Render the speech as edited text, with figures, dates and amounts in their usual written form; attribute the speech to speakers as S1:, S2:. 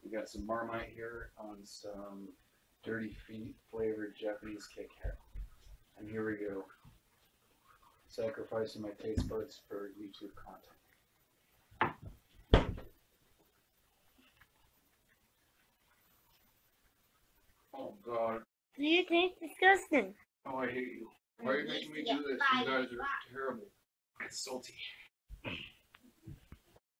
S1: We got some Marmite here on some Dirty Feet flavored Japanese Kit Kat. And here we go. Sacrificing my taste buds for YouTube content. Oh God.
S2: Do you taste disgusting?
S1: Oh, I hate you. Why are you making me do this? You guys are terrible. It's salty.